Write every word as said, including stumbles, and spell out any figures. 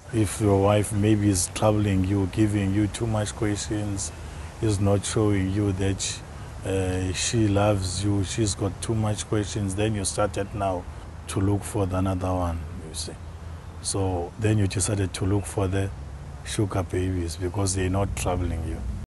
If your wife maybe is troubling you, giving you too much questions, is not showing you that uh, she loves you, she's got too much questions, then you started now to look for the another one, you see. So then you decided to look for the sugar babies because they're not troubling you.